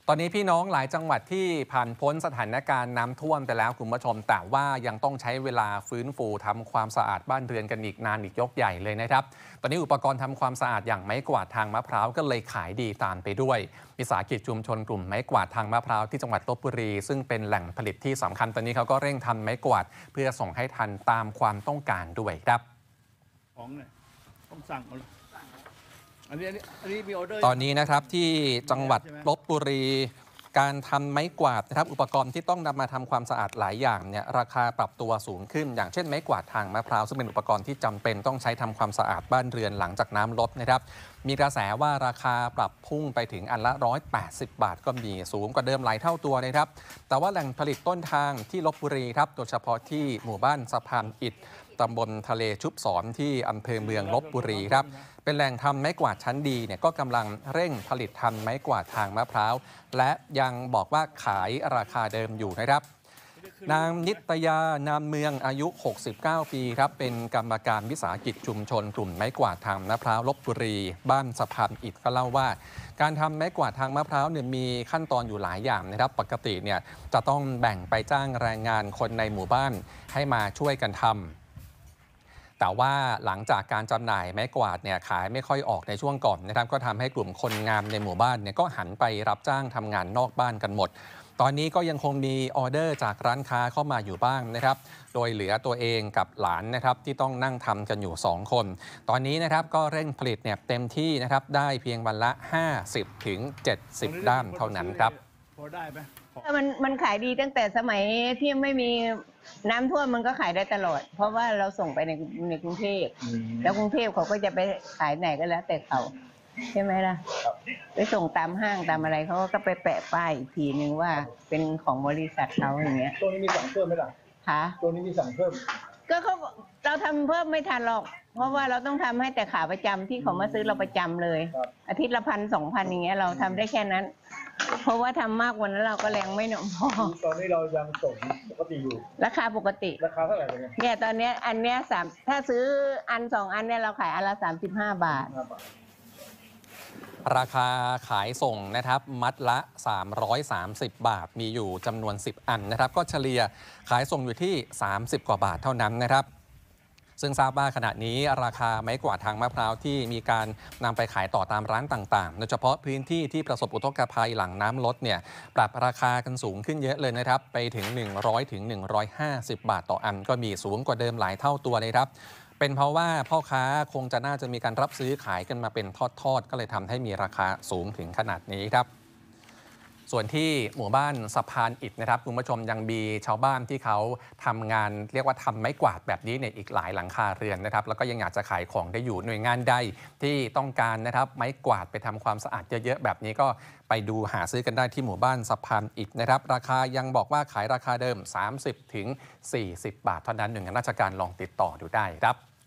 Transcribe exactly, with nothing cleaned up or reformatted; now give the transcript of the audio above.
ตอนนี้พี่น้องหลายจังหวัดที่ผ่านพ้นสถานการณ์น้ำท่วมไปแล้วคุณผู้ชมแต่ว่ายังต้องใช้เวลาฟื้นฟูทำความสะอาดบ้านเรือนกันอีกนานอีกยกใหญ่เลยนะครับตอนนี้อุปกรณ์ทำความสะอาดอย่างไม้กวาดทางมะพร้าวก็เลยขายดีตามไปด้วยวิสาหกิจชุมชนกลุ่มไม้กวาดทางมะพร้าวที่จังหวัดลพบุรีซึ่งเป็นแหล่งผลิตที่สำคัญตอนนี้เขาก็เร่งทำไม้กวาดเพื่อส่งให้ทันตามความต้องการด้วยครับของเนี่ยต้องสั่งมาอันนี้อันนี้มีออเดอร์ตอนนี้นะครับที่จังหวัดลพบุรีการทำไม้กวาดนะครับอุปกรณ์ที่ต้องนำมาทำความสะอาดหลายอย่างเนี่ยราคาปรับตัวสูงขึ้นอย่างเช่นไม้กวาดทางมะพร้าวซึ่งเป็นอุปกรณ์ที่จำเป็นต้องใช้ทำความสะอาดบ้านเรือนหลังจากน้ำลดนะครับมีกระแสว่าราคาปรับพุ่งไปถึงอันละหนึ่งร้อยแปดสิบบาทก็มีสูงกว่าเดิมหลายเท่าตัวนะครับแต่ว่าแหล่งผลิตต้นทางที่ลพบุรีครับโดยเฉพาะที่หมู่บ้านสะพานอิฐตำบลทะเลชุบศรที่อำเภอเมืองลพบุรีครับเป็นแหล่งทำไม้กวาดชั้นดีเนี่ยก็กำลังเร่งผลิตทำไม้กวาดทางมะพร้าวและยังบอกว่าขายราคาเดิมอยู่นะครับนางนิตยานามเมืองอายุหกสิบเก้าปีครับเป็นกรรมการวิสาหกิจชุมชนกลุ่มไม้กวาดทางมะพร้าวลพบุรีบ้านสะพานอิฐก็เล่าว่าการทำไม้กวาดทางมะพร้าวเนี่ยมีขั้นตอนอยู่หลายอย่างนะครับปกติเนี่ยจะต้องแบ่งไปจ้างแรงงานคนในหมู่บ้านให้มาช่วยกันทำแต่ว่าหลังจากการจำหน่ายไม้กวาดเนี่ยขายไม่ค่อยออกในช่วงก่อนนะครับก็ทำให้กลุ่มคนงานในหมู่บ้านเนี่ยก็หันไปรับจ้างทำงานนอกบ้านกันหมดตอนนี้ก็ยังคงมีออเดอร์จากร้านค้าเข้ามาอยู่บ้างนะครับโดยเหลือตัวเองกับหลานนะครับที่ต้องนั่งทำกันอยู่สองคนตอนนี้นะครับก็เร่งผลิตเนี่ยเต็มที่นะครับได้เพียงวันละ ห้าสิบถึงเจ็ดสิบ ด้ามเท่านั้นครับพอได้ไหมมันมันขายดีตั้งแต่สมัยที่ไม่มีน้ำท่วมมันก็ขายได้ตลอดเพราะว่าเราส่งไปในในกรุงเทพแล้วกรุงเทพเขาก็จะไปขายไหนก็แล้วแต่เขาใช่ไหมล่ะไปส่งตามห้างตามอะไรเขาก็ไปแปะป้ายอีกทีนึงว่าเป็นของบริษัทเขาอย่างเงี้ยตัวนี้มีสั่งเพิ่มไหมล่ะคะตัวนี้มีสั่งเพิ่มก็เขาเราทำเพิ่มไม่ทันหรอกเพราะว่าเราต้องทำให้แต่ขาประจำที่เขามาซื้อเราประจำเลยอาทิตย์ละพันสองพันอย่างเงี้ยเราทำได้แค่นั้นเพราะว่าทำมากกว่านั้นเราก็แรงไม่หนุนพอตอนนี้เรายังส่งปกติอยู่ราคาปกติราคาเท่าไหร่เนี่ยตอนนี้อันเนี้ยสามถ้าซื้ออันสองอันเนี่ยเราขายอันละสามสิบห้าบาทราคาขายส่งนะครับมัดละสามร้อยสามสิบบาทมีอยู่จำนวนสิบอันนะครับก็เฉลี่ยขายส่งอยู่ที่สามสิบกว่าบาทเท่านั้นนะครับซึ่งทราบว่าขณะนี้ราคาไม้กวาดทางมะพร้าวที่มีการนำไปขายต่อตามร้านต่างๆโดยเฉพาะพื้นที่ที่ประสบอุทกภัยหลังน้ำลดเนี่ยปรับราคากันสูงขึ้นเยอะเลยนะครับไปถึงหนึ่งร้อยถึงหนึ่งร้อยห้าสิบบาทต่ออันก็มีสูงกว่าเดิมหลายเท่าตัวเลยครับเป็นเพราะว่าพ่อค้าคงจะน่าจะมีการรับซื้อขายกันมาเป็นทอดๆก็เลยทำให้มีราคาสูงถึงขนาดนี้ครับส่วนที่หมู่บ้านสะพานอิฐนะครับคุณผู้ชมยังมีชาวบ้านที่เขาทำงานเรียกว่าทำไม้กวาดแบบนี้ในอีกหลายหลังคาเรือนนะครับแล้วก็ยังอยากจะขายของได้อยู่หน่วยงานใดที่ต้องการนะครับไม้กวาดไปทำความสะอาดเยอะๆแบบนี้ก็ไปดูหาซื้อกันได้ที่หมู่บ้านสะพานอิฐนะครับราคายังบอกว่าขายราคาเดิม สามสิบถึงสี่สิบบาทเท่านั้นหน่วยงานราชการลองติดต่อดูได้ครับ